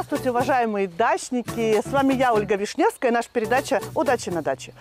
Здравствуйте, уважаемые дачники! С вами я, Ольга Вишневская, и наша передача «Удачи на даче».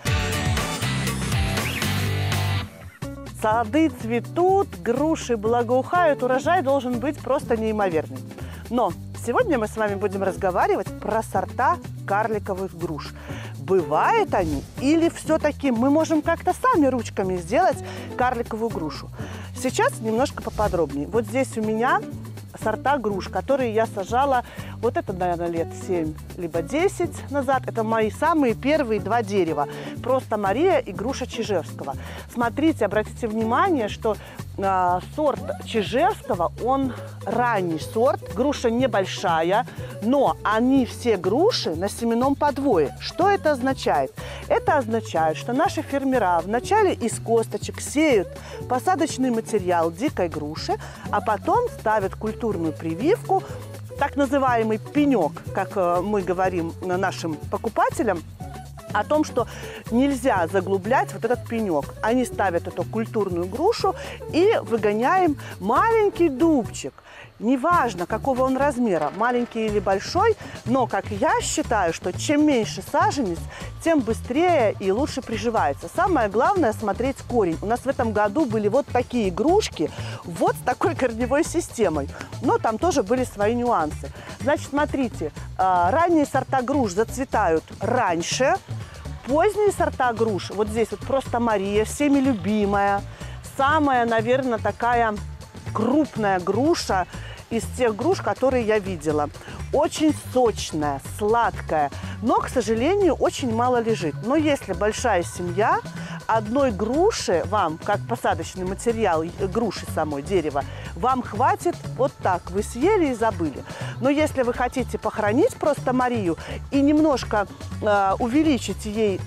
Сады цветут, груши благоухают, урожай должен быть просто неимоверный. Но сегодня мы с вами будем разговаривать про сорта карликовых груш. Бывают они или все-таки мы можем как-то сами ручками сделать карликовую грушу? Сейчас немножко поподробнее. Вот здесь у меня сорта груш, которые я сажала, вот это, наверное, лет 7 либо 10 назад. Это мои самые первые два дерева. Просто Мария и груша Чижевского. Смотрите, обратите внимание, что сорт Чижевского, он ранний сорт. Груша небольшая, но они все груши на семенном подвое. Что это означает? Это означает, что наши фермера вначале из косточек сеют посадочный материал дикой груши, а потом ставят культурную прививку, так называемый пенек, как мы говорим нашим покупателям, о том, что нельзя заглублять вот этот пенек. Они ставят эту культурную грушу и выгоняем маленький дубчик. Неважно, какого он размера, маленький или большой, но, как я считаю, что чем меньше саженец, тем быстрее и лучше приживается. Самое главное – смотреть корень. У нас в этом году были вот такие игрушки, вот с такой корневой системой. Но там тоже были свои нюансы. Значит, смотрите, ранние сорта груш зацветают раньше. Поздние сорта груш, вот здесь вот просто Мария, всеми любимая, самая, наверное, такая крупная груша из тех груш, которые я видела. Очень сочная, сладкая, но, к сожалению, очень мало лежит. Но если большая семья, одной груши вам, как посадочный материал груши самой дерева, вам хватит вот так. Вы съели и забыли. Но если вы хотите похоронить просто Марию и немножко увеличить ей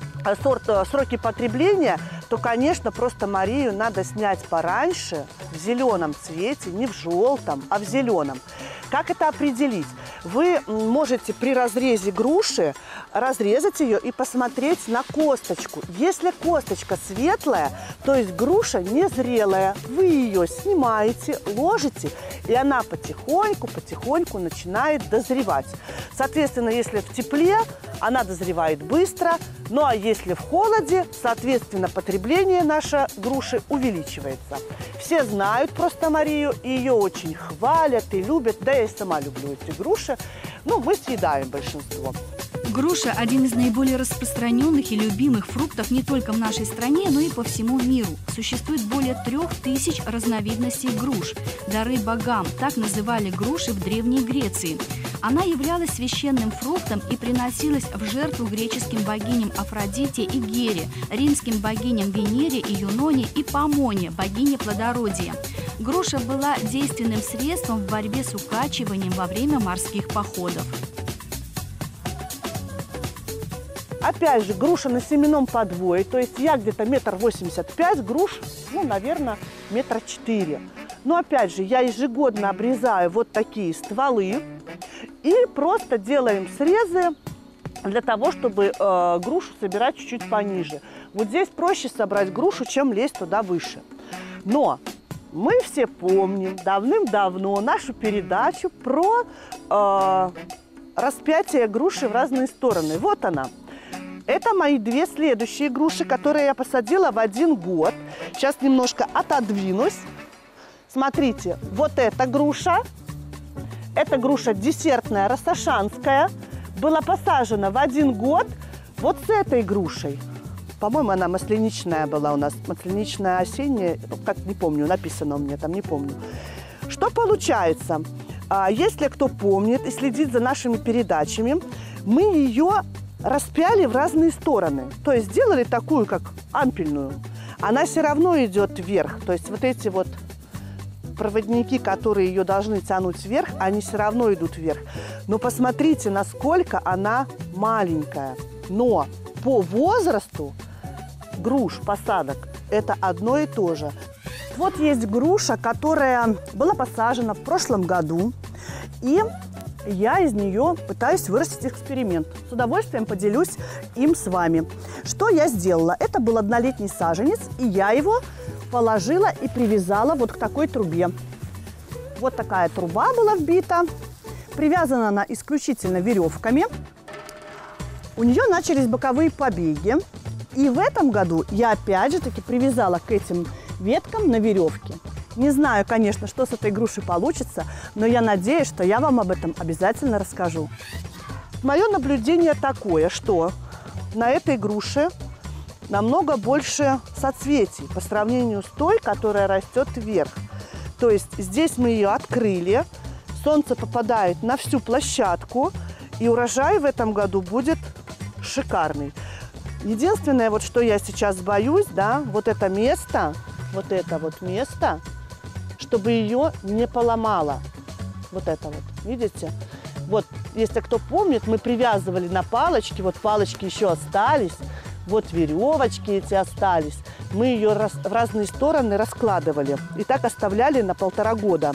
сроки потребления, то, конечно, просто Марию надо снять пораньше, в зеленом цвете, не в желтом, а в зеленом. Как это определить? Вы можете при разрезе груши разрезать ее и посмотреть на косточку. Если косточка светлая, то есть груша незрелая, вы ее снимаете, ложите, и она потихоньку начинает дозревать. Соответственно, если в тепле, она дозревает быстро, ну а если в холоде, соответственно, потребление нашей груши увеличивается. Все знают просто Марию, и ее очень хвалят и любят, да я и сама люблю эти груши, но мы съедаем большинство. Груша – один из наиболее распространенных и любимых фруктов не только в нашей стране, но и по всему миру. Существует более 3000 разновидностей груш. Дары богам – так называли груши в Древней Греции. Она являлась священным фруктом и приносилась в жертву греческим богиням Афродите и Гере, римским богиням Венере и Юноне и Помоне, богине плодородия. Груша была действенным средством в борьбе с укачиванием во время морских походов. Опять же, груша на семенном подвое, то есть я где-то 1,85 м, груш, ну, наверное, 1,4 м. Но опять же, я ежегодно обрезаю вот такие стволы и просто делаем срезы для того, чтобы грушу собирать чуть-чуть пониже. Вот здесь проще собрать грушу, чем лезть туда выше. Но мы все помним давным-давно нашу передачу про распятие груши в разные стороны. Вот она. Это мои две следующие груши, которые я посадила в один год. Сейчас немножко отодвинусь. Смотрите, вот эта груша. Это груша десертная, рассашанская. Была посажена в один год вот с этой грушей. По-моему, она масляничная была у нас. Масляничная осенняя, как не помню, написано у меня там, не помню. Что получается? Если кто помнит и следит за нашими передачами, мы ее распяли в разные стороны. То есть сделали такую, как ампельную. Она все равно идет вверх. То есть вот эти вот проводники, которые ее должны тянуть вверх, они все равно идут вверх. Но посмотрите, насколько она маленькая. Но по возрасту груш, посадок, это одно и то же. Вот есть груша, которая была посажена в прошлом году. И я из нее пытаюсь вырастить эксперимент. С удовольствием поделюсь им с вами. Что я сделала? Это был однолетний саженец, и я его положила и привязала вот к такой трубе. Вот такая труба была вбита. Привязана она исключительно веревками. У нее начались боковые побеги. И в этом году я опять же таки привязала к этим веткам на веревке. Не знаю, конечно, что с этой грушей получится, но я надеюсь, что я вам об этом обязательно расскажу. Мое наблюдение такое, что на этой груше намного больше соцветий по сравнению с той, которая растет вверх. То есть здесь мы ее открыли, солнце попадает на всю площадку, и урожай в этом году будет шикарный. Единственное, вот что я сейчас боюсь, да, вот это вот место, чтобы ее не поломало. Вот это вот, видите? Вот, если кто помнит, мы привязывали на палочки, вот палочки еще остались, вот веревочки эти остались. Мы ее в разные стороны раскладывали и так оставляли на 1,5 года.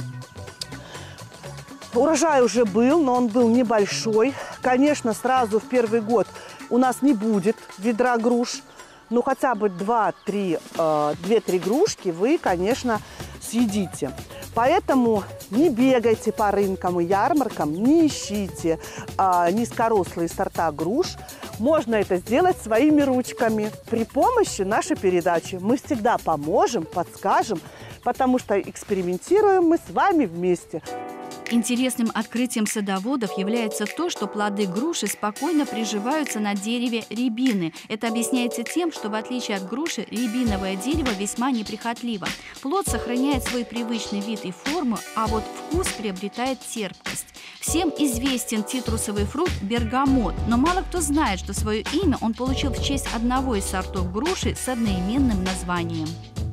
Урожай уже был, но он был небольшой. Конечно, сразу в первый год у нас не будет ведра груш, но хотя бы 2-3 грушки вы, конечно, съедите. Поэтому не бегайте по рынкам и ярмаркам, не ищите низкорослые сорта груш. Можно это сделать своими ручками при помощи нашей передачи. Мы всегда поможем, подскажем, потому что экспериментируем мы с вами вместе. Интересным открытием садоводов является то, что плоды груши спокойно приживаются на дереве рябины. Это объясняется тем, что в отличие от груши, рябиновое дерево весьма неприхотливо. Плод сохраняет свой привычный вид и форму, а вот вкус приобретает терпкость. Всем известен цитрусовый фрукт бергамот, но мало кто знает, что свое имя он получил в честь одного из сортов груши с одноименным названием.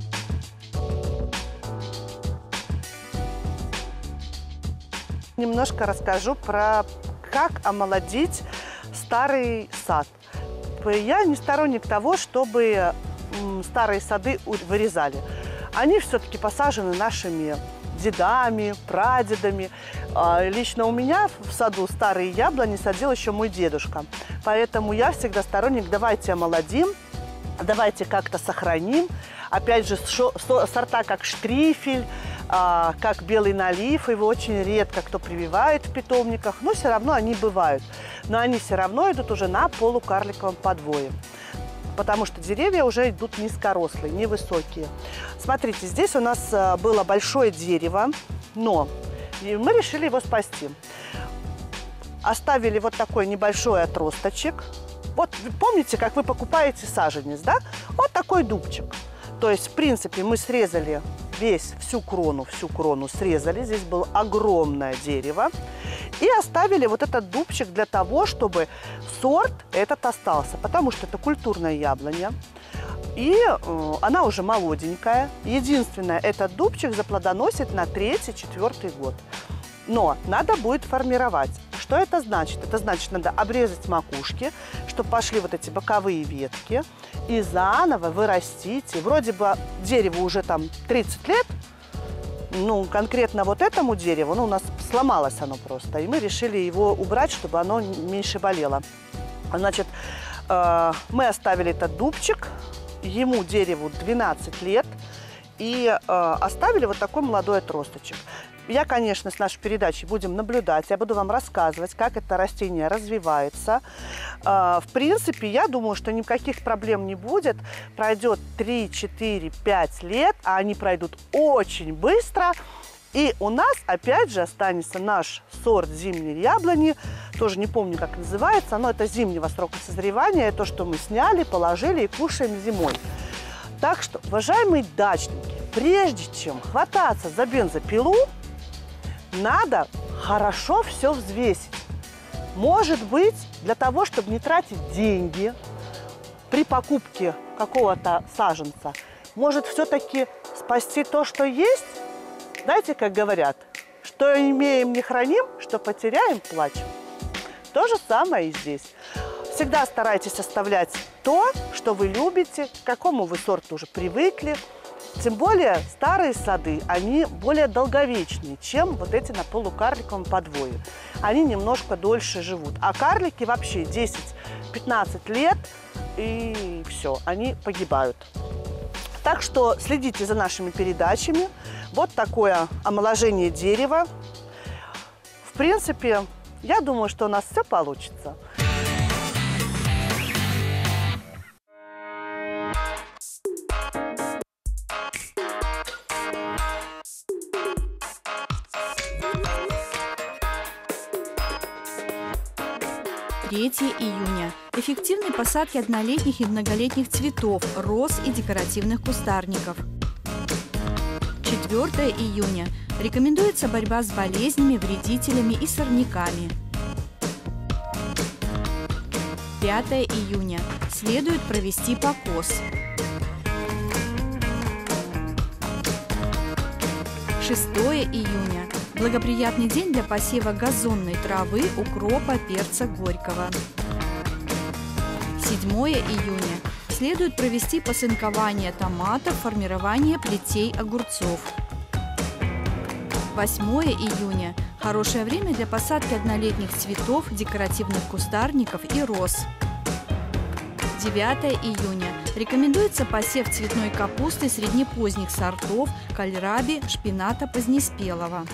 Немножко расскажу про как омолодить старый сад. Я не сторонник того, чтобы старые сады вырезали. Они все-таки посажены нашими дедами, прадедами. Лично у меня в саду старые яблони садил еще мой дедушка. Поэтому я всегда сторонник, давайте омолодим, давайте как-то сохраним. Опять же, сорта как штрифель, как белый налив, его очень редко кто прививает в питомниках, но все равно они бывают. Но они все равно идут уже на полукарликовом подвое, потому что деревья уже идут низкорослые, невысокие. Смотрите, здесь у нас было большое дерево, но мы решили его спасти. Оставили вот такой небольшой отросточек. Вот помните, как вы покупаете саженец, да? Вот такой дубчик. То есть, в принципе, мы срезали всю крону срезали. Здесь было огромное дерево. И оставили вот этот дубчик для того, чтобы сорт этот остался. Потому что это культурная яблоня. И она уже молоденькая. Единственное, этот дубчик заплодоносит на 3-4 год. Но надо будет формировать. Что это значит? Это значит, надо обрезать макушки, чтобы пошли вот эти боковые ветки, и заново вырастить. И вроде бы дереву уже там 30 лет, ну, конкретно вот этому дереву, ну, у нас сломалось оно просто, и мы решили его убрать, чтобы оно меньше болело. Значит, мы оставили этот дубчик, ему дереву 12 лет, и оставили вот такой молодой отросточек. Я, конечно, с нашей передачей будем наблюдать, я буду вам рассказывать, как это растение развивается. В принципе, я думаю, что никаких проблем не будет. Пройдет 3, 4, 5 лет, а они пройдут очень быстро. И у нас, опять же, останется наш сорт зимней яблони. Тоже не помню, как называется, но это зимнего срока созревания. То, что мы сняли, положили и кушаем зимой. Так что, уважаемые дачники, прежде чем хвататься за бензопилу, надо хорошо все взвесить. Может быть, для того, чтобы не тратить деньги при покупке какого-то саженца, может все-таки спасти то, что есть? Знаете, как говорят, что имеем, не храним, что потеряем, плачем. То же самое и здесь. Всегда старайтесь оставлять то, что вы любите, к какому вы сорту уже привыкли. Тем более старые сады, они более долговечные, чем вот эти на полукарликовом подвое. Они немножко дольше живут. А карлики вообще 10-15 лет, и все, они погибают. Так что следите за нашими передачами. Вот такое омоложение дерева. В принципе, я думаю, что у нас все получится. Июня. Эффективные посадки однолетних и многолетних цветов, роз и декоративных кустарников. 4 июня. Рекомендуется борьба с болезнями, вредителями и сорняками. 5 июня. Следует провести покос. 6 июня. Благоприятный день для посева газонной травы, укропа, перца горького. 7 июня. Следует провести посынкование томатов, формирование плетей огурцов. 8 июня. Хорошее время для посадки однолетних цветов, декоративных кустарников и роз. 9 июня. Рекомендуется посев цветной капусты среднепоздних сортов, кальраби, шпината позднеспелого.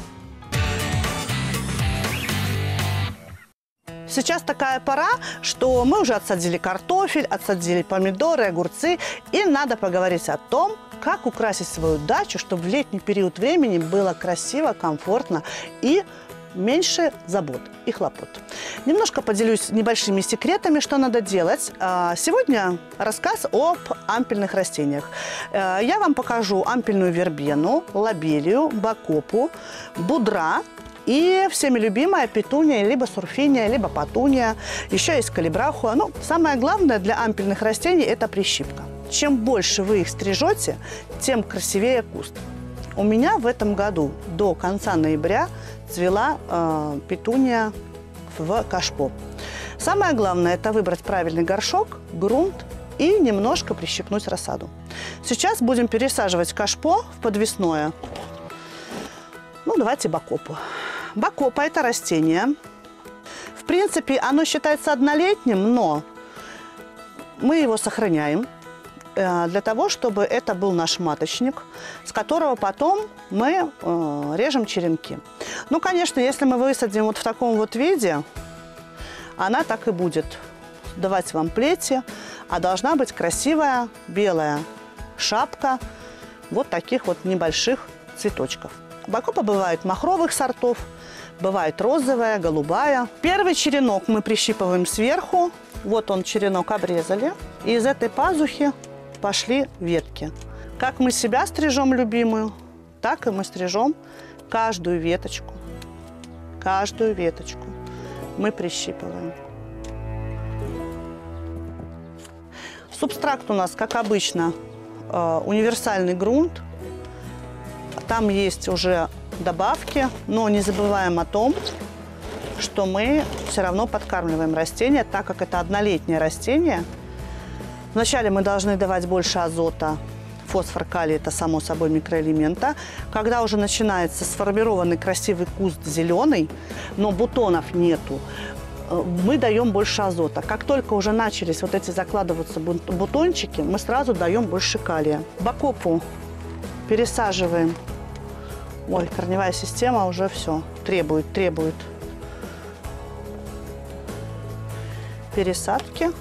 Сейчас такая пора, что мы уже отсадили картофель, отсадили помидоры, огурцы. И надо поговорить о том, как украсить свою дачу, чтобы в летний период времени было красиво, комфортно и меньше забот и хлопот. Немножко поделюсь небольшими секретами, что надо делать. Сегодня рассказ об ампельных растениях. Я вам покажу ампельную вербену, лобелию, бакопу, будра и всеми любимая петуния, либо сурфиния, либо патуния. Еще есть калибрахуа. Ну, самое главное для ампельных растений – это прищипка. Чем больше вы их стрижете, тем красивее куст. У меня в этом году до конца ноября цвела петуния в кашпо. Самое главное – это выбрать правильный горшок, грунт и немножко прищипнуть рассаду. Сейчас будем пересаживать кашпо в подвесное. Ну, давайте бакопу. Бакопа – это растение. В принципе, оно считается однолетним, но мы его сохраняем для того, чтобы это был наш маточник, с которого потом мы режем черенки. Ну, конечно, если мы высадим вот в таком вот виде, она так и будет давать вам плети, а должна быть красивая белая шапка вот таких вот небольших цветочков. Бакопа бывает махровых сортов, бывает розовая, голубая. Первый черенок мы прищипываем сверху. Вот он, черенок обрезали. И из этой пазухи пошли ветки. Как мы себя стрижем, любимую, так и мы стрижем каждую веточку. Каждую веточку мы прищипываем. Субстракт у нас, как обычно, универсальный грунт. Там есть уже добавки, но не забываем о том, что мы все равно подкармливаем растения, так как это однолетнее растение. Вначале мы должны давать больше азота, фосфор, калий – это само собой микроэлемента. Когда уже начинается сформированный красивый куст зеленый, но бутонов нету, мы даем больше азота. Как только уже начались вот эти закладываться бутончики, мы сразу даем больше калия. Бакопу пересаживаем. Ой, корневая система уже все требует пересадки.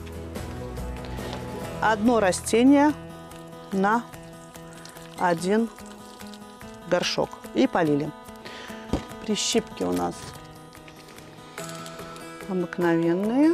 Одно растение на один горшок. И полили. Прищипки у нас обыкновенные.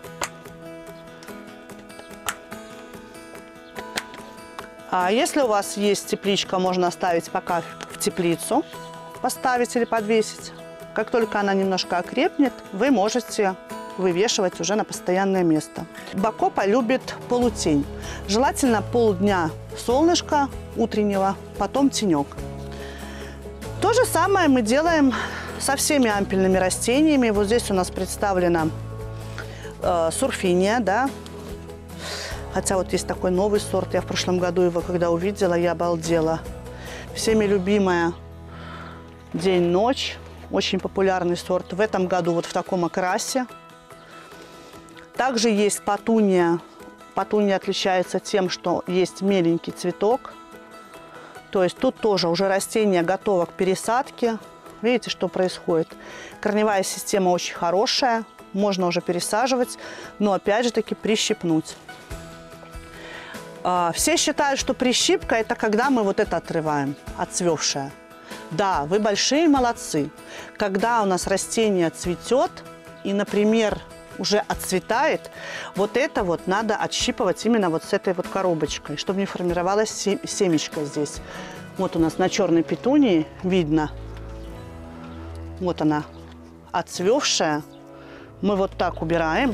А если у вас есть тепличка, можно оставить пока в теплицу, поставить или подвесить. Как только она немножко окрепнет, вы можете вывешивать уже на постоянное место. Бакопа любит полутень. Желательно полдня солнышко утреннего, потом тенек. То же самое мы делаем со всеми ампельными растениями. Вот здесь у нас представлена сурфиния, да. Хотя вот есть такой новый сорт. Я в прошлом году его, когда увидела, я обалдела. Всеми любимая день-ночь. Очень популярный сорт. В этом году вот в таком окрасе. Также есть патуния. Патуния отличается тем, что есть меленький цветок. То есть тут тоже уже растение готово к пересадке. Видите, что происходит? Корневая система очень хорошая, можно уже пересаживать, но опять же таки прищипнуть. Все считают, что прищипка – это когда мы вот это отрываем, отцвевшее. Да, вы большие молодцы. Когда у нас растение цветет и, например, уже отцветает, вот это вот надо отщипывать именно вот с этой вот коробочкой, чтобы не формировалась семечко здесь. Вот у нас на черной петунии видно, вот она отцвевшая. Мы вот так убираем.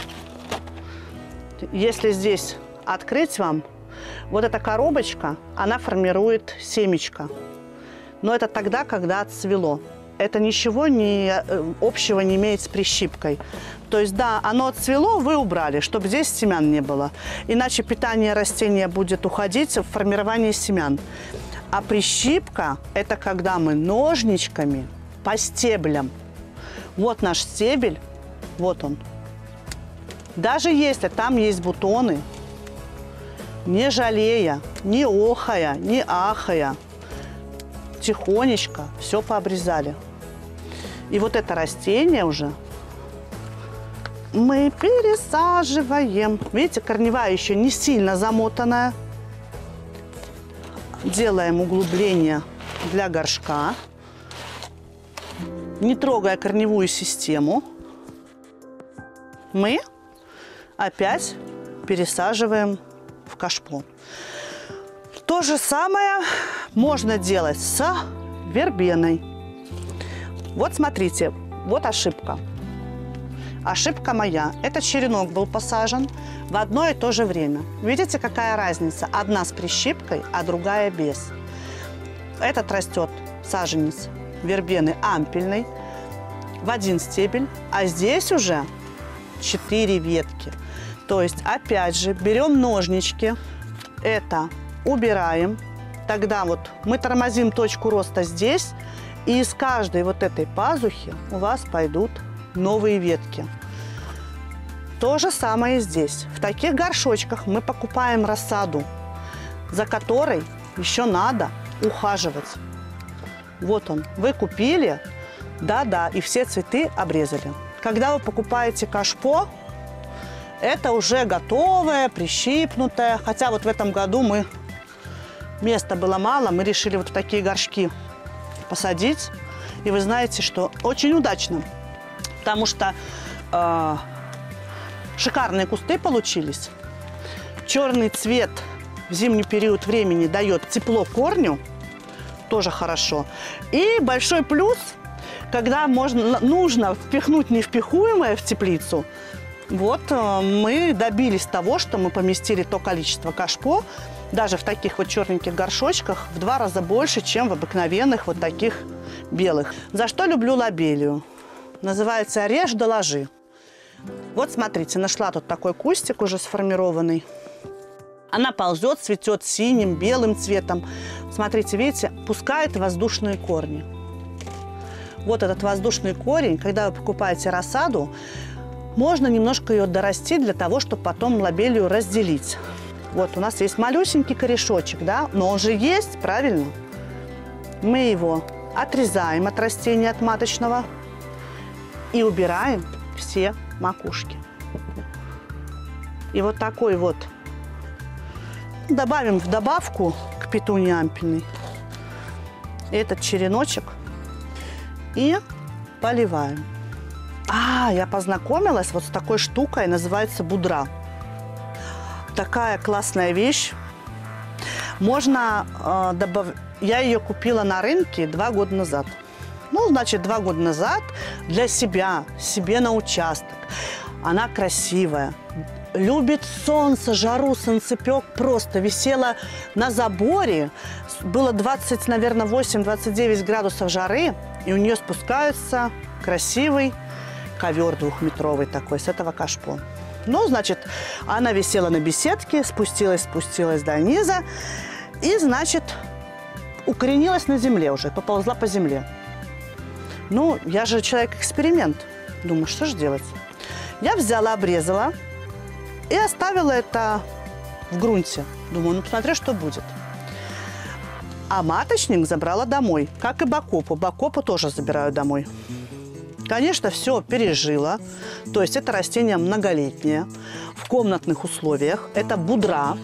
Если здесь открыть вам, вот эта коробочка, она формирует семечко. Но это тогда, когда отцвело. Это ничего общего не имеет с прищипкой. То есть, да, оно отцвело, вы убрали, чтобы здесь семян не было. Иначе питание растения будет уходить в формирование семян. А прищипка – это когда мы ножничками по стеблям. Вот наш стебель, вот он. Даже если там есть бутоны, не жалея, не охая, не ахая, тихонечко все пообрезали. И вот это растение уже мы пересаживаем. Видите, корневая еще не сильно замотанная. Делаем углубление для горшка, не трогая корневую систему. Мы опять пересаживаем в кашпо. То же самое можно делать с вербеной. Вот смотрите, вот ошибка. Ошибка моя. Этот черенок был посажен в одно и то же время. Видите, какая разница? Одна с прищипкой, а другая без. Этот растет саженец вербены ампельный в один стебель, а здесь уже 4 ветки. То есть, опять же, берем ножнички, это убираем. Тогда вот мы тормозим точку роста здесь, и из каждой вот этой пазухи у вас пойдут новые ветки. То же самое и здесь. В таких горшочках мы покупаем рассаду, за которой еще надо ухаживать. Вот он, вы купили, да-да, и все цветы обрезали. Когда вы покупаете кашпо, это уже готовое, прищипнутое. Хотя вот в этом году места было мало, мы решили вот в такие горшки посадить. И вы знаете, что очень удачно, потому что шикарные кусты получились. Черный цвет в зимний период времени дает тепло корню, тоже хорошо. И большой плюс, когда нужно впихнуть невпихуемое в теплицу. Вот мы добились того, что мы поместили то количество кашпо, даже в таких вот черненьких горшочках, в 2 раза больше, чем в обыкновенных вот таких белых. За что люблю лобелию? Называется «Режь да ложи». Вот смотрите, нашла тут такой кустик уже сформированный. Она ползет, цветет синим, белым цветом. Смотрите, видите, пускает воздушные корни. Вот этот воздушный корень, когда вы покупаете рассаду, можно немножко ее дорастить для того, чтобы потом лобелию разделить. Вот у нас есть малюсенький корешочек, да, но он же есть, правильно? Мы его отрезаем от растения, от маточного, и убираем все макушки. И вот такой вот добавим в добавку к петунии ампельной этот череночек и поливаем. Я познакомилась вот с такой штукой, называется будра. Такая классная вещь. Можно добавить. Я ее купила на рынке 2 года назад. Ну, значит, 2 года назад для себя, себе на участок. Она красивая, любит солнце, жару, солнцепек. Просто висела на заборе. Было 20, наверное, 8-29 градусов жары. И у нее спускается красивый ковер 2-метровый такой с этого кашпо. Ну, значит, она висела на беседке, спустилась до низа и, значит, укоренилась на земле уже, поползла по земле. Ну, я же человек-эксперимент. Думаю, что же делать? Я взяла, обрезала и оставила это в грунте. Думаю, ну, посмотрю, что будет. А маточник забрала домой, как и бакопу. Бакопу тоже забираю домой. Конечно, все пережило. То есть это растение многолетнее, в комнатных условиях. Это будра.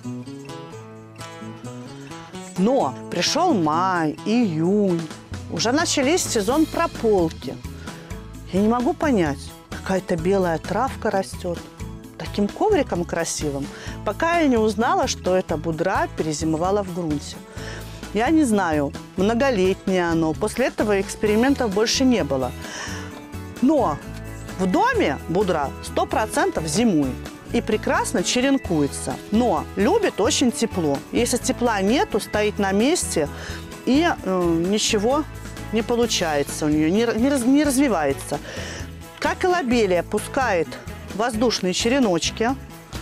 Но пришел май, июнь. Уже начались сезон прополки. Я не могу понять, какая-то белая травка растет. Таким ковриком красивым, пока я не узнала, что эта будра перезимовала в грунте. Я не знаю, многолетнее оно. После этого экспериментов больше не было. Но в доме будра 100% зимует и прекрасно черенкуется. Но любит очень тепло. Если тепла нету, стоит на месте и ничего не получается у нее, не развивается. Как и лобелия пускает воздушные череночки.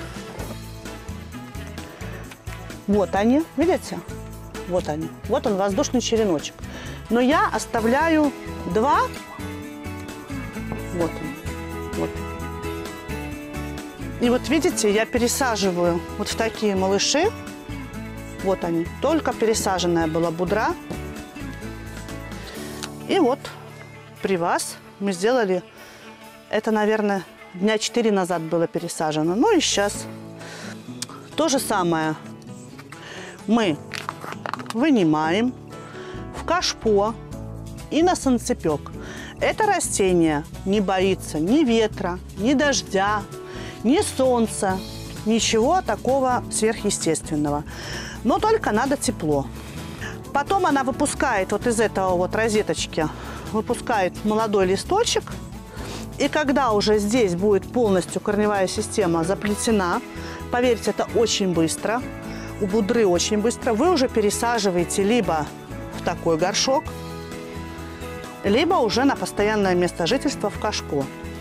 Вот они, видите? Вот они. Вот он, воздушный череночек. Но я оставляю 2. Вот он. Вот. И вот видите, я пересаживаю вот в такие малыши. Вот они. Только пересаженная была будра. И вот при вас мы сделали... Это, наверное, дня 4 назад было пересажено. Ну и сейчас то же самое. Мы вынимаем в кашпо и на солнцепек. Это растение не боится ни ветра, ни дождя, ни солнца, ничего такого сверхъестественного. Но только надо тепло. Потом она выпускает вот из этого вот розеточки, выпускает молодой листочек. И когда уже здесь будет полностью корневая система заплетена, поверьте, это очень быстро, у будры очень быстро, вы уже пересаживаете либо в такой горшок, либо уже на постоянное место жительства в кашпо.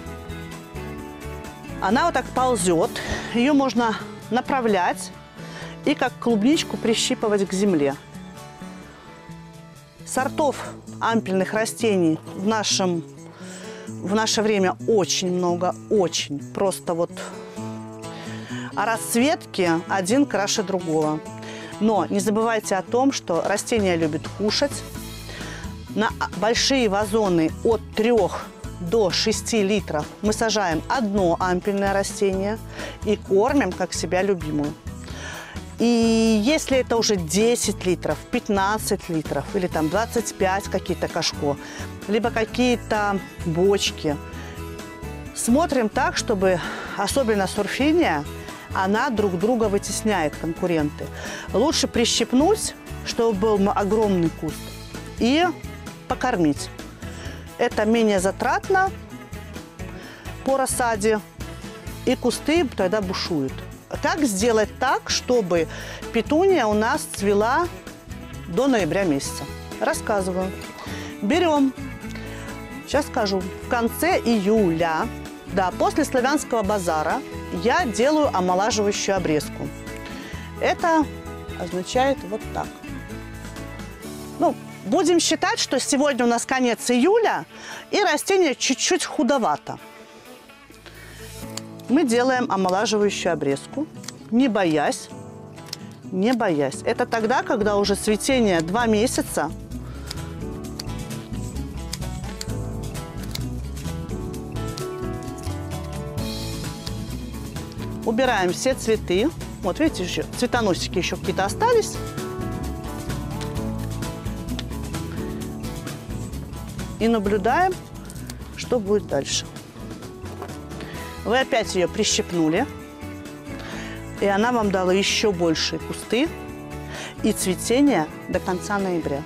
Она вот так ползет, ее можно направлять и как клубничку прищипывать к земле. Сортов ампельных растений в наше время очень много, очень. Просто вот а расцветки один краше другого. Но не забывайте о том, что растение любит кушать. На большие вазоны от 3 до 6 литров мы сажаем одно ампельное растение и кормим как себя любимую. И если это уже 10 литров, 15 литров или там 25 какие-то кашпо, либо какие-то бочки, смотрим так, чтобы, особенно сурфиния, она друг друга вытесняет, конкуренты. Лучше прищипнуть, чтобы был огромный куст, и покормить. Это менее затратно по рассаде, и кусты тогда бушуют. Как сделать так, чтобы петуния у нас цвела до ноября месяца? Рассказываю. Берем, сейчас скажу, в конце июля, да, после славянского базара, я делаю омолаживающую обрезку. Это означает вот так. Ну, будем считать, что сегодня у нас конец июля, и растение чуть-чуть худовато. Мы делаем омолаживающую обрезку, не боясь. Это тогда, когда уже цветение 2 месяца. Убираем все цветы. Вот видите, еще цветоносики еще какие-то остались. И наблюдаем, что будет дальше. Вы опять ее прищипнули, и она вам дала еще большие кусты и цветение до конца ноября.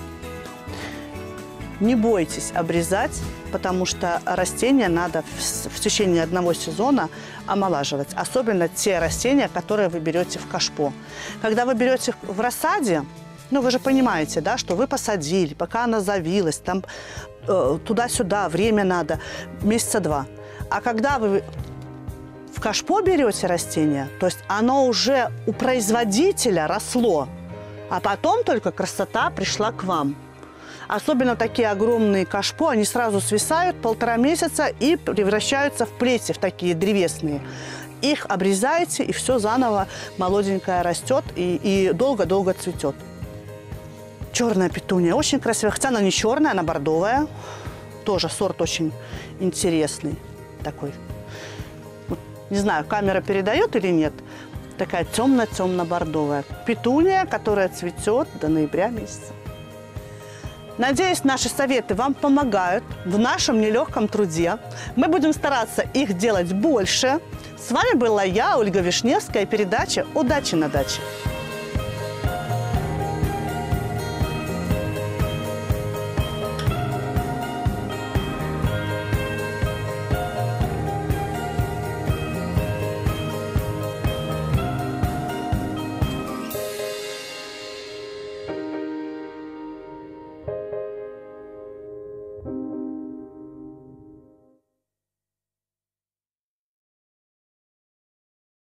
Не бойтесь обрезать, потому что растения надо в течение одного сезона омолаживать. Особенно те растения, которые вы берете в кашпо. Когда вы берете в рассаде, ну вы же понимаете, да, что вы посадили, пока она завилась, там туда-сюда, время надо, месяца 2. А когда вы в кашпо берете растение, то есть оно уже у производителя росло, а потом только красота пришла к вам. Особенно такие огромные кашпо, они сразу свисают 1,5 месяца и превращаются в плети, в такие древесные. Их обрезаете, и все заново молоденькое растет и долго-долго цветет. черная петуния. Очень красивая. Хотя она не черная, она бордовая. Тоже сорт очень интересный такой. Вот, не знаю, камера передает или нет. Такая темно-темно-бордовая. Петуния, которая цветет до ноября месяца. Надеюсь, наши советы вам помогают в нашем нелегком труде. Мы будем стараться их делать больше. С вами была я, Ольга Вишневская, и передача «Удачи на даче».